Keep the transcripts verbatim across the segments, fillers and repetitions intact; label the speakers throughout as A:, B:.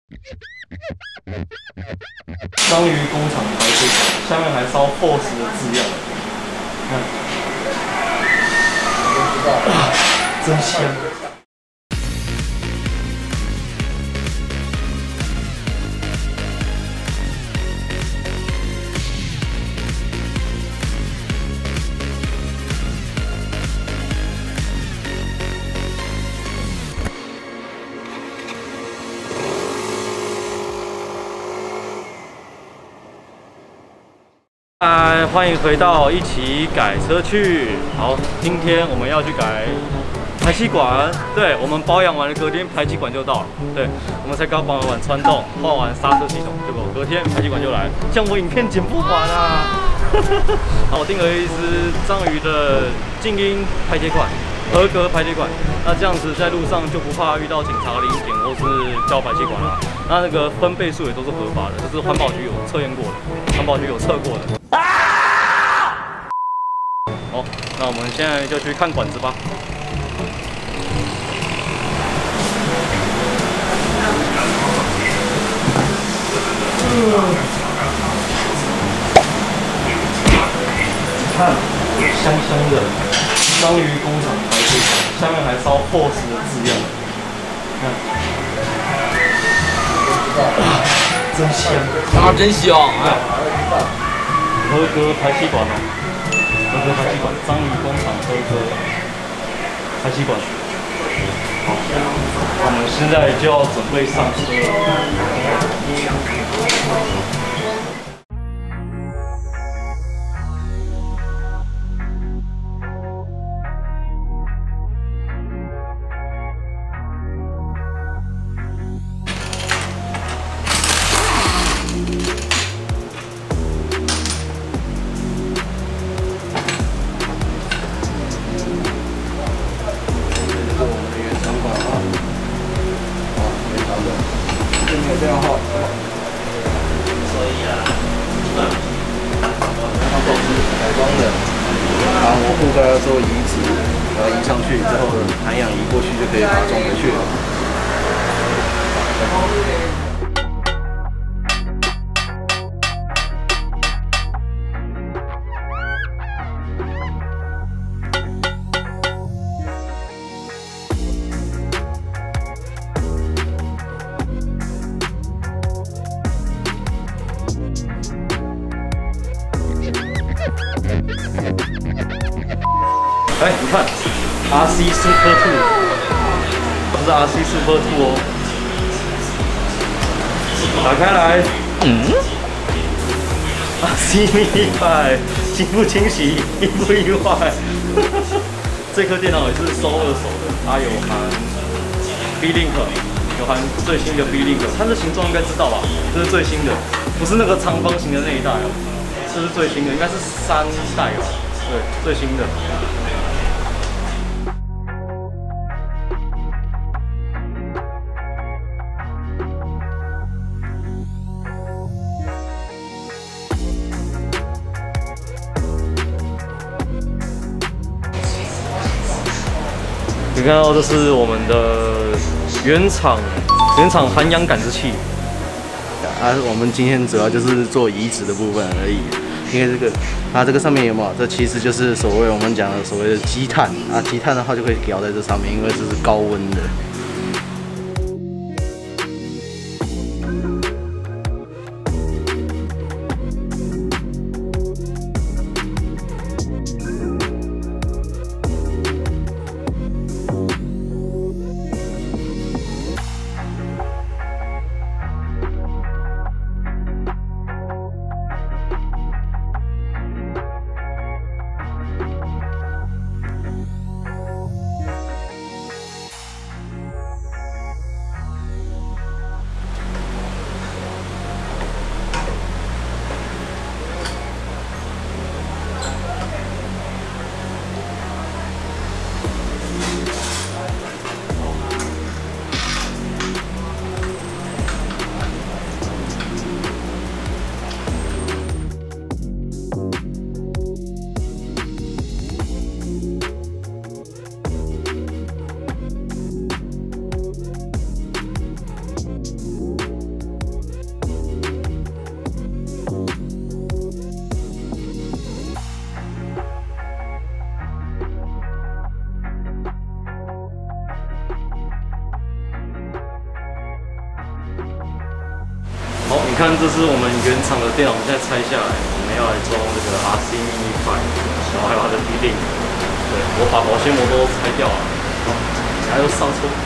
A: 章鱼工厂排水管，下面还烧 F O S 的字样，看，啊，真香！嗨，欢迎回到一起改车去。好，今天我们要去改排气管。对，我们保养完了，隔天排气管就到了。对，我们才刚保养完穿洞，换完刹车系统，结果隔天排气管就来。像我影片剪不完啊！好，我订了一支章鱼的静音排气管，合格排气管。那这样子在路上就不怕遇到警察临检或是叫排气管了。那那个分贝数也都是合法的，这是环保局有测验过的，环保局有测过的。好，那我们现在就去看管子吧。看，香香的章鱼工厂排水管，下面还烧 F O S 的字样，看，啊，真香！
B: 啊，真香！哎，
A: 合格排气管哦。合格排气管，章鱼工厂合格排气管。好，我们现在就要准备上车了。
C: 这样号，所以啊，它都是改装的，然后覆盖要做移植，然后移上去之后，涵养移过去就可以把它装回去了。
A: 哎，你看 ，R C Super Two， 不是 R C Super Two 哦。打开来，嗯 ，R C Mini 百，清不清洗，意不意外？这颗电脑也是收二手的，它有含 B-Link， 有含最新的 B-Link， 它的形状应该知道吧？这是最新的，不是那个长方形的那一代哦，这是最新的，应该是三代哦，对，最新的。你看到这是我们的原厂原厂涵养感知器
C: 啊，我们今天主要就是做移植的部分而已。因为这个，它这个上面有没有？这其实就是所谓我们讲的所谓的积碳啊，积碳的话就可以调在这上面，因为这是高温的。
A: 好，你看，这是我们原厂的电脑，我们现在拆下来，我们要来装这个 R C Mini 五，然后还有它的 D-Link。对，我把保鲜膜都拆掉了，好，还要上车。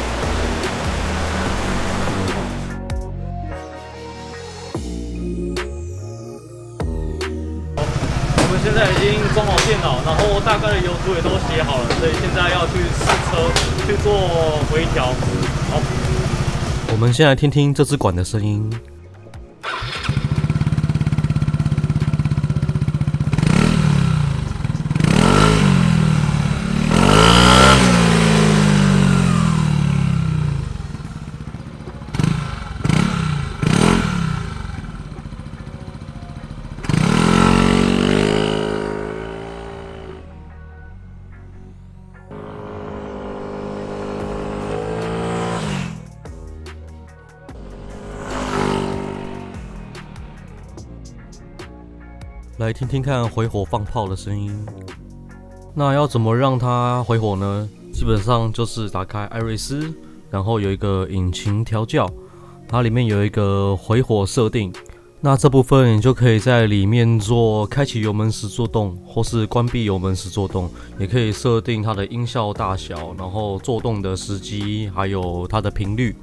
A: 我们现在已经装好电脑，然后大概的油图也都写好了，所以现在要去试车去做微调。好。 我们先来听听这支管的声音。来听听看回火放炮的声音。那要怎么让它回火呢？基本上就是打开艾瑞斯，然后有一个引擎调教，它里面有一个回火设定。那这部分你就可以在里面做开启油门时作动，或是关闭油门时作动，也可以设定它的音效大小，然后作动的时机，还有它的频率。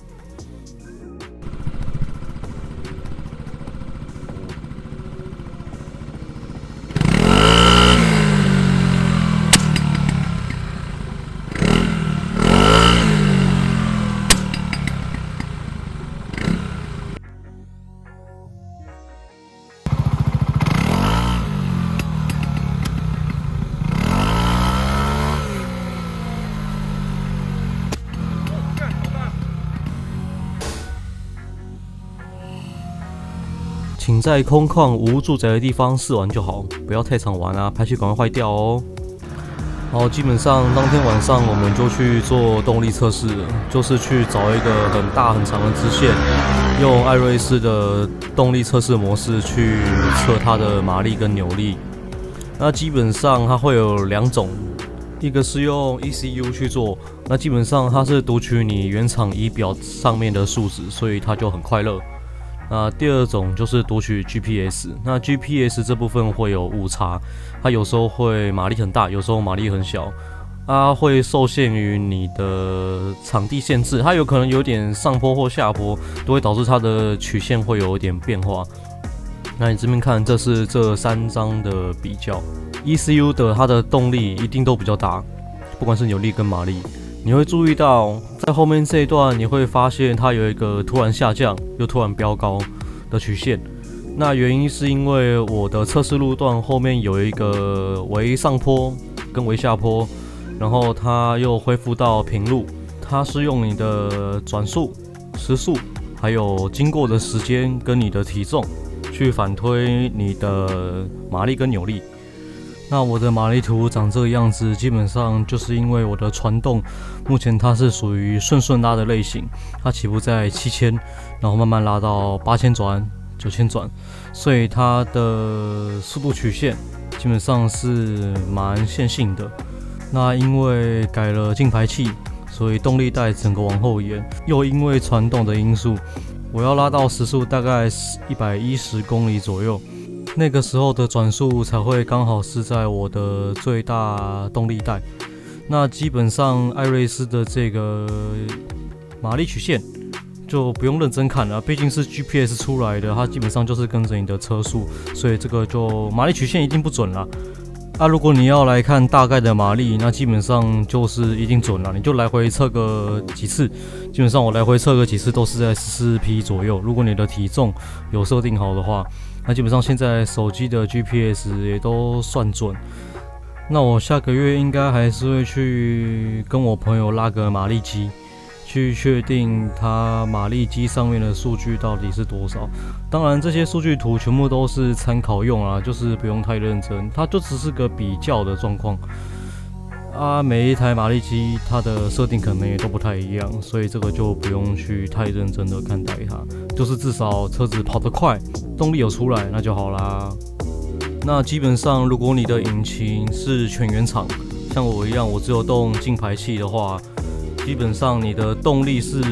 A: 请在空旷无住宅的地方试玩就好，不要太常玩啊，排气管会坏掉哦。好，基本上当天晚上我们就去做动力测试了，就是去找一个很大很长的支线，用艾瑞斯的动力测试模式去测它的马力跟扭力。那基本上它会有两种，一个是用 E C U 去做，那基本上它是读取你原厂仪表上面的数值，所以它就很快乐。 那第二种就是读取 G P S， 那 G P S 这部分会有误差，它有时候会马力很大，有时候马力很小，它会受限于你的场地限制，它有可能有点上坡或下坡，都会导致它的曲线会有一点变化。那你这边看，这是这三张的比较 ，E C U 的它的动力一定都比较大，不管是扭力跟马力。 你会注意到，在后面这一段，你会发现它有一个突然下降又突然飙高的曲线。那原因是因为我的测试路段后面有一个微上坡跟微下坡，然后它又恢复到平路。它是用你的转速、时速，还有经过的时间跟你的体重去反推你的马力跟扭力。 那我的马力图长这个样子，基本上就是因为我的传动，目前它是属于顺顺拉的类型，它起步在七千，然后慢慢拉到八千转、九千转，所以它的速度曲线基本上是蛮线性的。那因为改了进排气，所以动力带整个往后延，又因为传动的因素，我要拉到时速大概一百一十公里左右。 那个时候的转速才会刚好是在我的最大动力带。那基本上艾瑞斯的这个马力曲线就不用认真看了，毕竟是 G P S 出来的，它基本上就是跟着你的车速，所以这个就马力曲线一定不准啦。啊，如果你要来看大概的马力，那基本上就是一定准了，你就来回测个几次。基本上我来回测个几次都是在十四匹左右。如果你的体重有设定好的话。 那基本上现在手机的 G P S 也都算准。那我下个月应该还是会去跟我朋友拉个马力机，去确定它马力机上面的数据到底是多少。当然，这些数据图全部都是参考用啊，就是不用太认真，它就只是个比较的状况。 啊，每一台马力机它的设定可能也都不太一样，所以这个就不用去太认真的看待它，就是至少车子跑得快，动力有出来那就好啦。那基本上，如果你的引擎是全原厂，像我一样，我只有动进排气的话，基本上你的动力是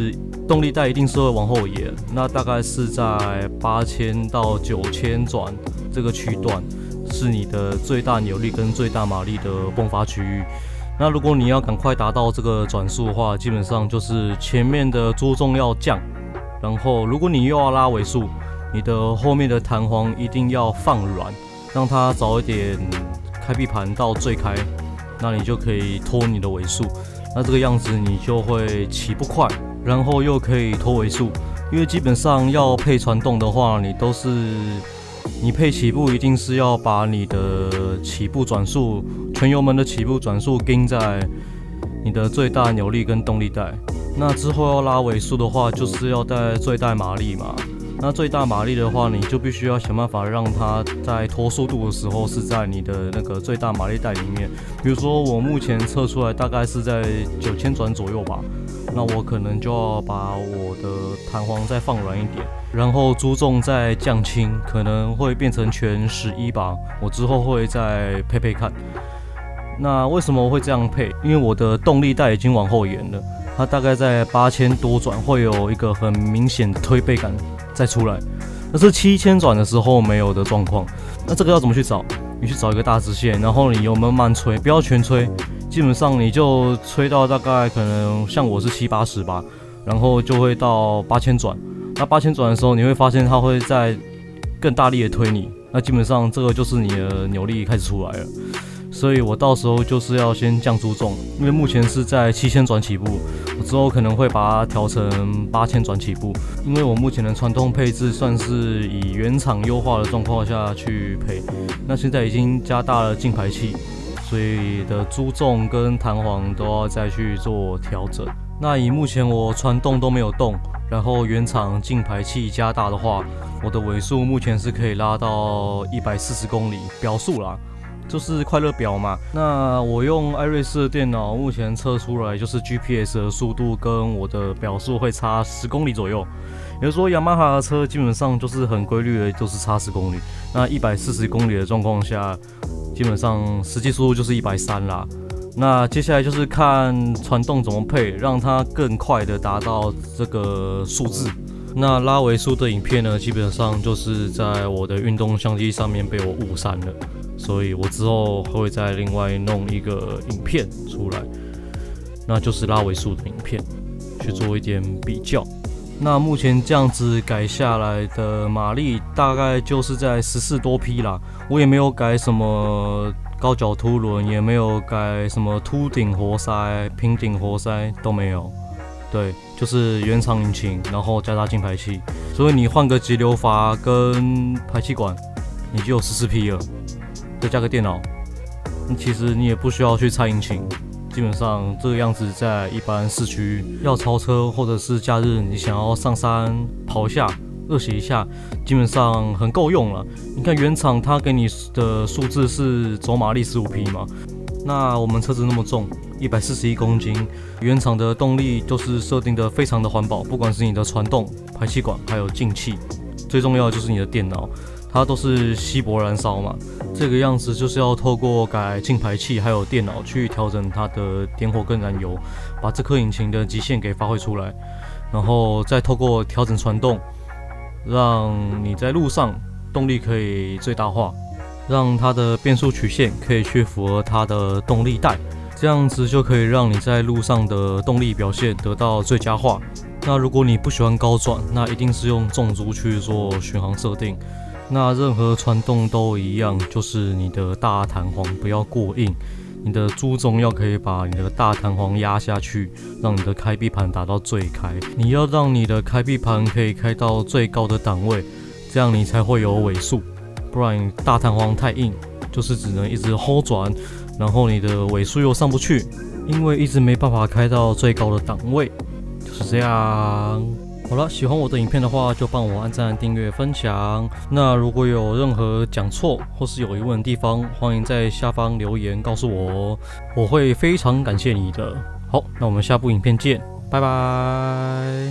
A: 动力带一定是会往后延，那大概是在八千到九千转这个区段，是你的最大扭力跟最大马力的迸发区域。那如果你要赶快达到这个转速的话，基本上就是前面的桌重要降，然后如果你又要拉尾速，你的后面的弹簧一定要放软，让它早一点开闭盘到最开，那你就可以拖你的尾速。那这个样子你就会起步快，然后又可以拖尾速。因为基本上要配传动的话，你都是你配起步一定是要把你的起步转速，全油门的起步转速跟在你的最大扭力跟动力带。那之后要拉尾速的话，就是要带最大马力嘛。那最大马力的话，你就必须要想办法让它在拖速度的时候是在你的那个最大马力带里面。比如说我目前测出来大概是在九千转左右吧，那我可能就要把我的弹簧再放软一点，然后猪重再降轻，可能会变成全十一吧。我之后会再配配看。那为什么我会这样配？因为我的动力带已经往后延了，它大概在八千多转会有一个很明显的推背感再出来，那是七千转的时候没有的状况。那这个要怎么去找？你去找一个大直线，然后你油门慢吹，不要全吹，基本上你就吹到大概可能像我是七八十吧，然后就会到八千转。那八千转的时候，你会发现它会在更大力的推你，那基本上这个就是你的扭力开始出来了。所以我到时候就是要先降猪重，因为目前是在七千转起步，我之后可能会把它调成八千转起步，因为我目前的传动配置算是以原厂优化的状况下去配，那现在已经加大了进排气，所以的猪重跟弹簧都要再去做调整。那以目前我传动都没有动，然后原厂进排气加大的话，我的尾速目前是可以拉到一百四十公里，表速啦。就是快乐表嘛，那我用艾瑞斯的电脑，目前测出来就是 G P S 的速度跟我的表速会差十公里左右。也就是说，雅马哈的车基本上就是很规律的，就是差十公里。那一百四十公里的状况下，基本上实际速度就是一百三啦。那接下来就是看传动怎么配，让它更快的达到这个数字。那拉尾速的影片呢，基本上就是在我的运动相机上面被我误删了。所以我之后会再另外弄一个影片出来，那就是拉尾速的影片，去做一点比较。那目前这样子改下来的马力大概就是在十四多匹啦，我也没有改什么高角凸轮，也没有改什么凸顶活塞、平顶活塞都没有。对，就是原厂引擎，然后加大进排气，所以你换个节流阀跟排气管，你就有十四匹了。再加个电脑，其实你也不需要去拆引擎，基本上这个样子在一般市区要超车或者是假日你想要上山跑一下热血一下，基本上很够用了。你看原厂它给你的数字是走马力十五匹嘛，那我们车子那么重一百四十一公斤，原厂的动力都是设定的非常的环保，不管是你的传动、排气管还有进气，最重要的就是你的电脑，它都是稀薄燃烧嘛，这个样子就是要透过改进排气还有电脑去调整它的点火跟燃油，把这颗引擎的极限给发挥出来，然后再透过调整传动，让你在路上动力可以最大化，让它的变速曲线可以去符合它的动力带，这样子就可以让你在路上的动力表现得到最佳化。那如果你不喜欢高转，那一定是用重足去做巡航设定。那任何传动都一样，就是你的大弹簧不要过硬，你的猪重要可以把你的大弹簧压下去，让你的开闭盘达到最开。你要让你的开闭盘可以开到最高的档位，这样你才会有尾速。不然你大弹簧太硬，就是只能一直 hold 转，然后你的尾速又上不去，因为一直没办法开到最高的档位，就是这样。好了，喜欢我的影片的话，就帮我按赞、订阅、分享。那如果有任何讲错或是有疑问的地方，欢迎在下方留言告诉我哦，我会非常感谢你的。好，那我们下部影片见，拜拜。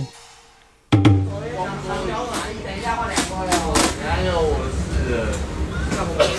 B: 等一下换两锅了，等下就我的事了。